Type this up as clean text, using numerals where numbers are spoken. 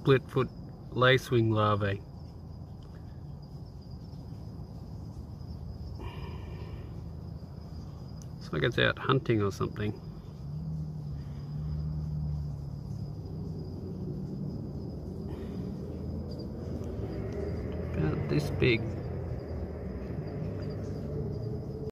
split-foot lacewing larvae. Looks like it's out hunting or something. About this big.